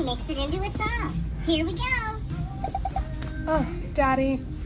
mix it into a song. Here we go. Oh, Daddy,